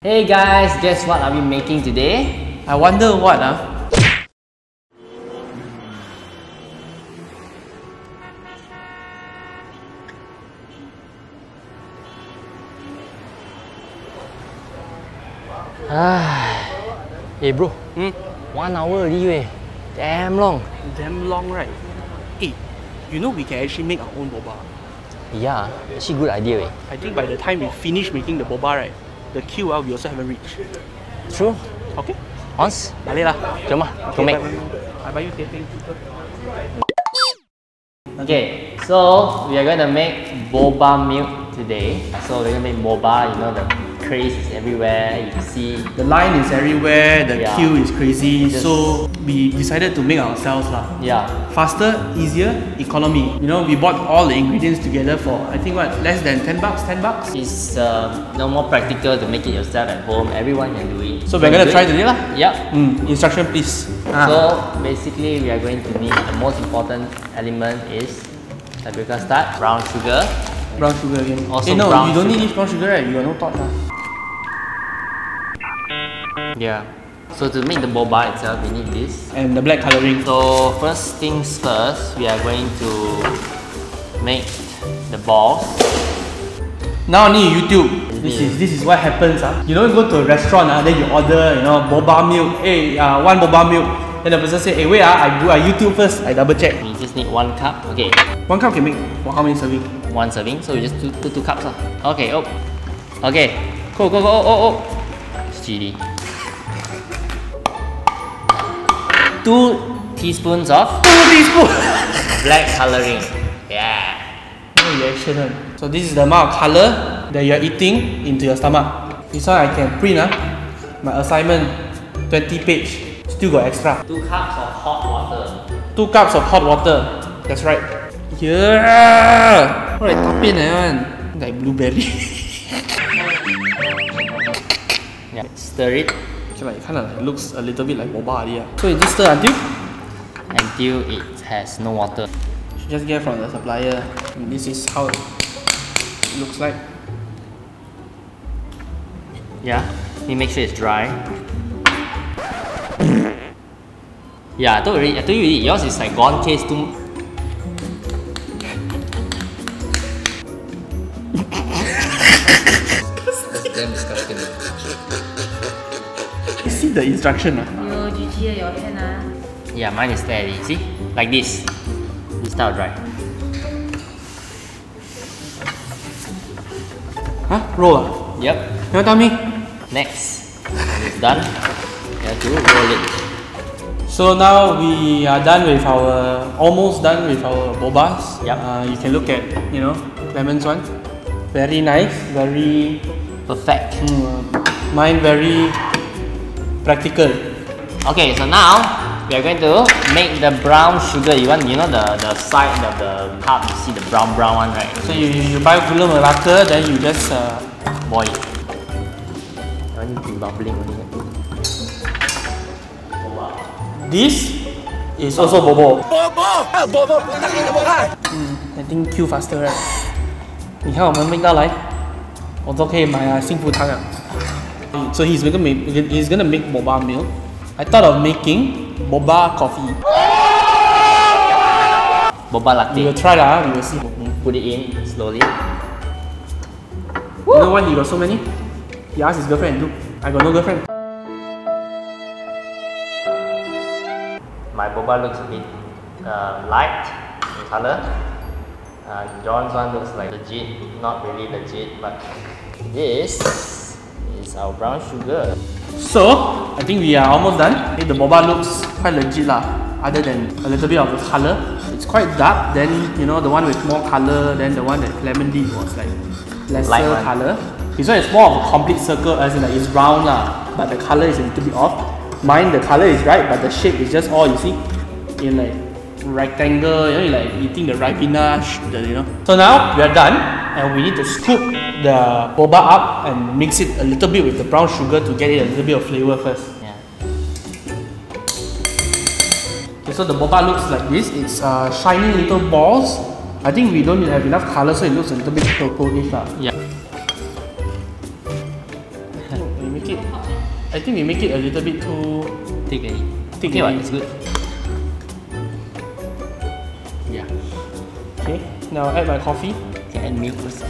Hey guys, guess what are we making today? I wonder what Hey bro, 1 hour already weh. Damn long. Damn long, right? Hey, you know we can actually make our own boba. Yeah, actually good idea weh. I think by the time we finish making the boba, right, the queue we also haven't reached. True. Okay? Ons, Balik lah. jom lah, Okay, go make. I buy you teh. Okay, so we are going to make boba milk today. So we're going to make boba, you know the craze is everywhere, you can see. The line is everywhere, the Yeah. queue is crazy, Just- so we decided to make ourselves lah. Yeah, Faster, easier, economy. You know, we bought all the ingredients together for, I think what, less than 10 bucks, 10 bucks? it's no more practical to make it yourself at home. Everyone can do it. So we're gonna try today lah. Yep. Instruction please. So basically we are going to need the most important element is paprika starch, brown sugar. Brown sugar again. Also no, brown you don't sugar. need this brown sugar, right? You got no torch lah. Yeah. So to make the boba itself, we need this. And the black colouring. So first things first, we are going to make the balls. Now only YouTube. This is what happens. You don't go to a restaurant, then you order, you know, boba milk. Hey, one boba milk. Then the person say, hey, wait, I YouTube first. I double check. We just need 1 cup. Okay, 1 cup can make for how many serving? 1 serving. So we just do 2 cups lah. Okay, oh. Okay, go, oh. It's chili. 2 teaspoons of 2 teaspoons. black coloring. Yeah. No reaction. So this is the amount of color that you are eating into your stomach. This one I can print. My assignment, 20 page. Still got extra. 2 cups of hot water. 2 cups of hot water. That's right. Yeah. What like tapin one? Like blueberry. Yeah. Stir it So like kind of like looks a little bit like boba already. So you just stir until it has no water. you just get from the supplier. And this is how it looks like. Yeah. You make sure it's dry. Yeah, I told you already. Yours is like gone taste too. That's damn disgusting. You see the instruction. Yeah, mine is steady. See? Like this. This style dry. Huh? Roll Yep. You want tell me? Next. When it's done, you have to roll it. So now we are done with our, almost done with our bobas. Yep. You can look at, you know, Clement's one. Very nice, very, Perfect. mine very practical. Okay, so now we are going to make the brown sugar. You know the side of the cup, you see the brown one, right? So you buy gula melaka, then you just Boil it. I need to bubbling only. this is also bobo. I think queue faster, right? 你看我们 make 到来，我都可以买幸福堂啊。So he's gonna make boba milk. I thought of making boba coffee. Boba We will latte. try that. We will see. Put it in slowly. You know why he got so many? He asked his girlfriend. Look, I got no girlfriend. My boba looks a bit light in color. John's one looks like legit, not really legit, but this is our brown sugar. So I think we are almost done. I think the boba looks quite legit lah. Other than a little bit of the color, it's quite dark. Then you know the one with more color. Then the one that Clement did was like lesser Light one. color. This one is more of a complete circle, as in like it's round lah, but the color is a little bit off. Mine the color is right, but the shape is just all you see in like rectangle. You know, you're like eating the ribena, you know. So now we are done, and we need to scoop the boba up and mix it a little bit with the brown sugar to get it a little bit of flavor first. Yeah. Okay, so the boba looks like this. It's shiny little balls. I think we don't have enough color, so it looks a little bit purple-ish lah. Yeah. it. I think we make it a little bit too Thick already. thick. Okay, what? already. It's good. Yeah. Okay, now add my coffee. Okay, add milk first.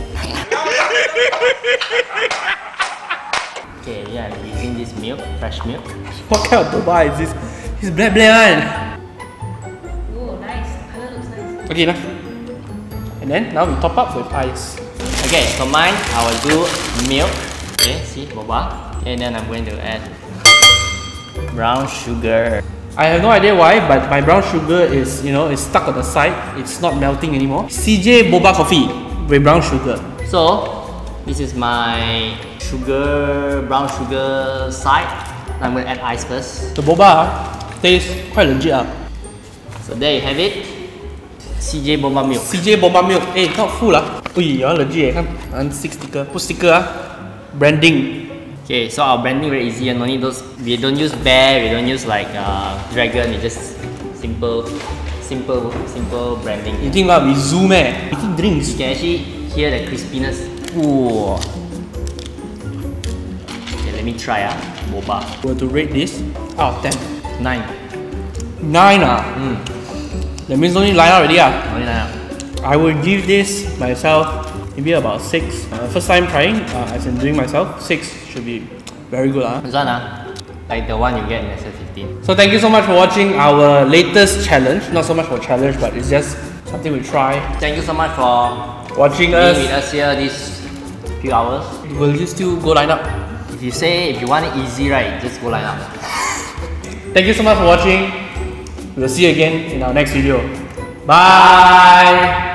Okay, yeah, I'm using this milk, fresh milk. What kind of boba is this? It's black one. Oh, nice. The color looks nice. Okay, enough. And then now we top up with ice. Okay, for mine, I will do milk. Okay, see, boba. And then I'm going to add brown sugar. I have no idea why, but my brown sugar is, you know, it's stuck on the side. It's not melting anymore. CJ Boba Coffee with brown sugar. So, this is my brown sugar side. I'm going to add ice first. The boba tastes quite legit. So there you have it. CJ Boba milk. CJ Boba milk. Eh, not full Ui, legit kan stick sticker. Put sticker branding. Okay, so our branding very easy. No need those. We don't use bear. We don't use like dragon. We just simple branding. You think we zoom making drinks. You can actually hear the crispiness. Ooh. Okay, let me try boba. We have to rate this out of 10. 9. 9 That means only line out already Only 9. I would give this myself maybe about 6. First time trying, as in doing myself, 6 should be very good. This one like the one you get in SF15. So thank you so much for watching our latest challenge. Not so much for challenge, but it's just something we try. Thank you so much for Watching being with us here these few hours. Will you still go line up? If you want it easy, right, just go line up. Thank you so much for watching. We'll see you again in our next video. Bye!